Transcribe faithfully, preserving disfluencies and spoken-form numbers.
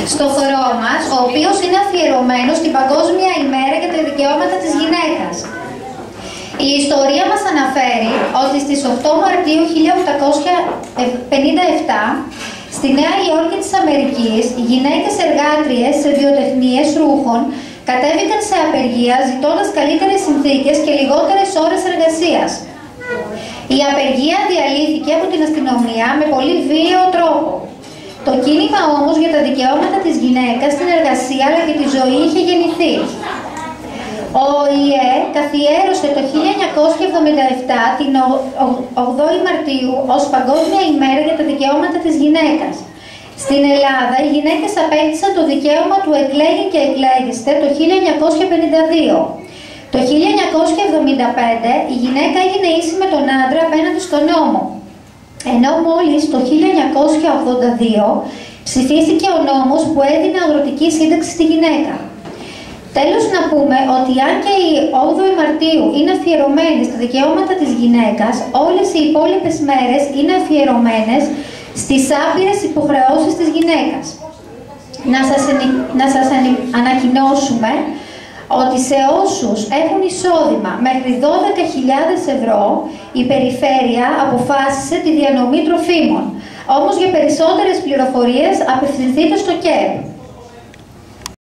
στο χορό μας, ο οποίος είναι αφιερωμένος στην Παγκόσμια ημέρα για τα δικαιώματα της γυναίκας. Η ιστορία μας αναφέρει ότι στις οκτώ Μαρτίου χίλια οκτακόσια πενήντα επτά, στη Νέα Υόρκη της Αμερικής, οι γυναίκες εργάτριες σε βιοτεχνίες ρούχων κατέβηκαν σε απεργία ζητώντας καλύτερες συνθήκες και λιγότερες ώρες εργασίας. Η απεργία διαλύθηκε από την αστυνομία με πολύ βίαιο τρόπο. Το κίνημα όμως για τα δικαιώματα της γυναίκας στην εργασία αλλά και τη ζωή είχε γεννηθεί. Ο ΟΗΕ καθιέρωσε το χίλια εννιακόσια εβδομήντα επτά την ογδόη Μαρτίου ως Παγκόσμια ημέρα για τα δικαιώματα της γυναίκας. Στην Ελλάδα, οι γυναίκες απέκτησαν το δικαίωμα του εκλέγει και εκλέγεστε το χίλια εννιακόσια πενήντα δύο. Το χίλια εννιακόσια εβδομήντα πέντε η γυναίκα έγινε ίση με τον άντρα απέναντι στον νόμο. Ενώ μόλις το χίλια εννιακόσια ογδόντα δύο ψηφίστηκε ο νόμος που έδινε αγροτική σύνταξη στη γυναίκα. Τέλος να πούμε ότι αν και η όγδοη Μαρτίου είναι αφιερωμένη στα δικαιώματα της γυναίκας, όλες οι υπόλοιπες μέρες είναι αφιερωμένες στις άπειρες υποχρεώσεις της γυναίκας. Να σας, να σας ανακοινώσουμε ότι σε όσους έχουν εισόδημα μέχρι δώδεκα χιλιάδες ευρώ, η Περιφέρεια αποφάσισε τη διανομή τροφίμων. Όμως για περισσότερες πληροφορίες απευθυνθείτε στο ΚΕΠ.